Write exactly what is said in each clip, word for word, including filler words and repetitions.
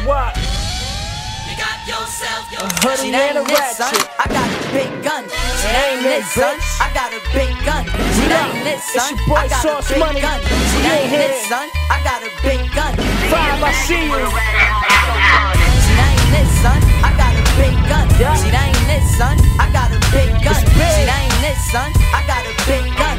what? You got yourself your A hoodie See, that and a ain't it, son. ratchet. I got a big gun. See, that ain't it, son. I got a big gun. See, that ain't it, It's son. your boy I got a Sauce big Money. gun. See, We that in ain't it, here. son. I got a big gun. Five, I see you. See, that ain't it, son. I got a big gun. Yeah. See, that ain't it, son. I got a big gun. It's big. See, that ain't it, son. I got a big gun.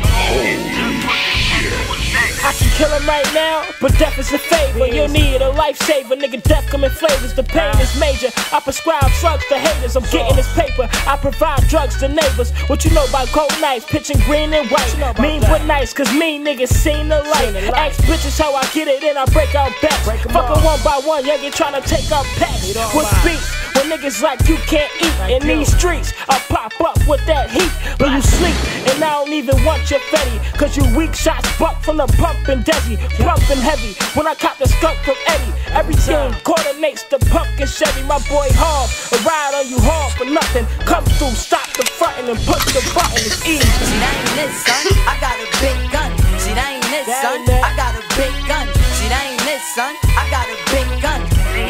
I can kill him right now, but death is a favor. You'll need a lifesaver, nigga. Death come in flavors. The pain is major. I prescribe drugs to haters. I'm getting this paper. I provide drugs to neighbors. What you know about cold nights, pitching green and white? Mean but nice, cause mean niggas seen the light. Ask bitches how I get it in, I break out bets. Fucking one by one, youngin' tryna take out pets. With beats, when niggas like you can't eat in these streets, I pop up with that heat when you sleep. And I don't even want your fetty, cause you weak shots buck from the pump and Desi, pumping heavy. When I cop the skunk from Eddie, everything coordinates the pumpkin Chevy. My boy hard, a ride on you hard for nothing. Come through, stop the frontin' and push the button. It's easy. See, that ain't it, son. I got a big gun. See, that ain't it, That son. ain't it. I got a big gun. See, that ain't it, son. I got a big gun. See,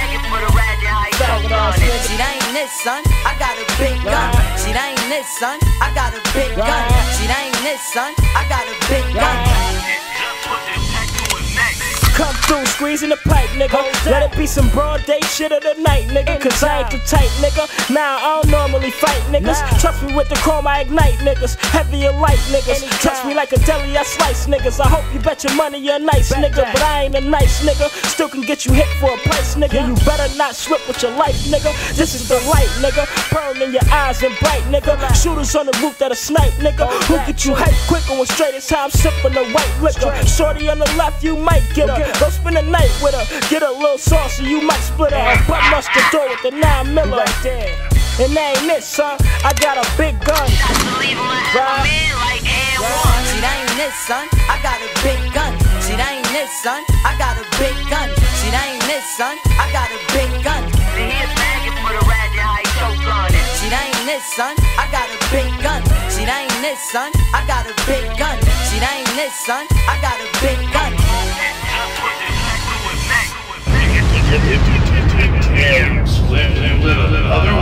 that ain't it, son. I got a big gun. See, that ain't it, son. I got a big gun. See, that ain't it, son. I got a big gun. Come through, squeezing the pipe, nigga. Let it be some broad day shit of the night, nigga. Cause I ain't the type, nigga. Nah, I don't normally fight, niggas. Trust me with the chrome, I ignite, niggas. Heavy and light, niggas. Touch me like a deli, I slice, niggas. I hope you bet your money you're nice, nigga. But I ain't a nice nigga. Still can get you hit for a price, nigga. You better not slip with your life, nigga. This is the light, nigga. Pearl in your eyes and bright, nigga. Shooters on the roof that'll snipe, nigga. Who get you hype quicker when straight as how I'm sipping the white liquor. Shorty on the left, you might get her. Go spend the night with her. Get a little saucy, you might split her. Butt must the door with the nine miller right there. And that ain't it, son. I got a big gun. Right. See, that ain't it, son. I got a big gun. See, that ain't it, son. I got a big gun. See, that ain't it, son. I got a big gun. See, that ain't it, son. I got a big gun. See, that ain't it, son. I got a big gun. See, that ain't it, son. I got a big gun. If you live in other